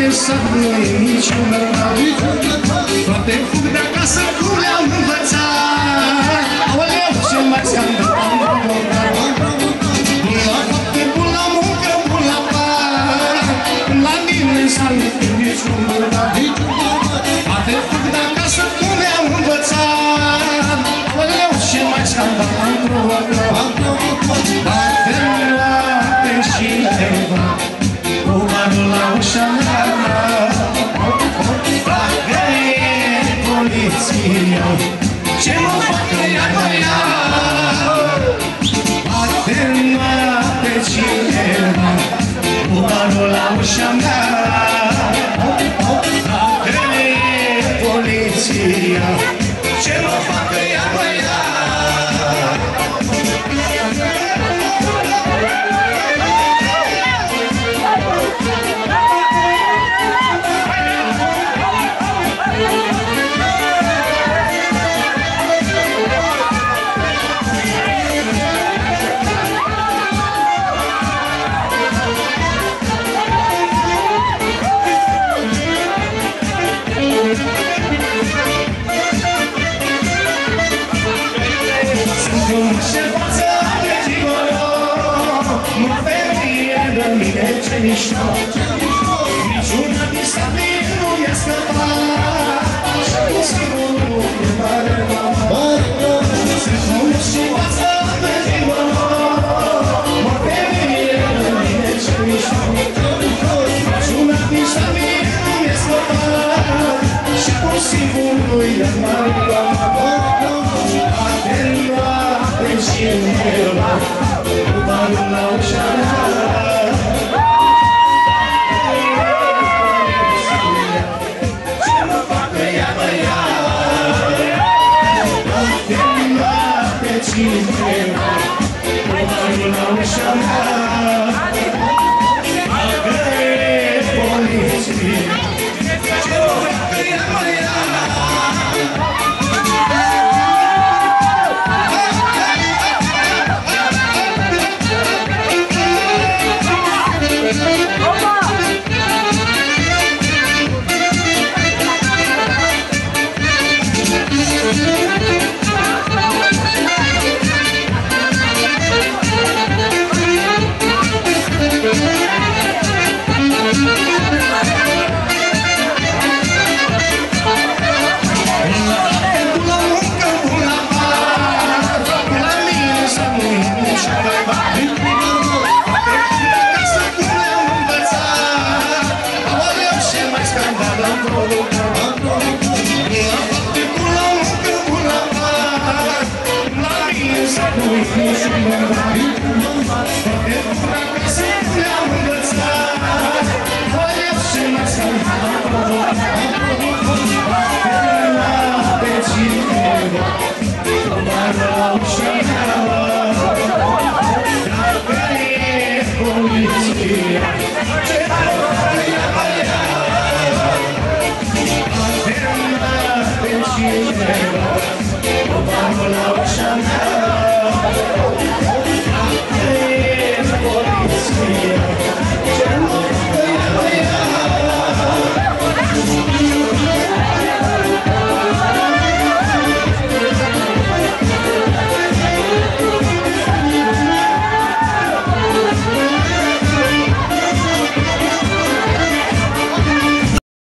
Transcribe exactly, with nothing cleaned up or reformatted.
mare sat nu-i niciun rău. Toate fug de acasă cum le-am învățat. Aoleu, ce mai scandă am provocat. Bun la fapte, bun la muncă, bun la par. La mine s-a nu niciun bărbat. Toate fug de acasă cum le-am învățat. Aoleu, ce mai scandă am provocat. Bate noapte și leva cu barul la ușa mea. Poliția, ce mă facă ea mă ia? Bate noapte cineva cu barul la ușa mea. Bate poliția, ce mă facă ea mă ia? Ce mișto, niciuna din stabili nu mi-a scăpat. Și cu singurul de mare mama sunt mulți și oasă pe ziua. Mă pe mine, de mine ce mișto, niciuna din stabili nu mi-a scăpat. Și cu singurul de mare mama bate noapte și undeva cu barul la ușa mea. Cineva, cu barul la ușa mea. Agăie poliție, ce mă facă ea mă ia? Thank you.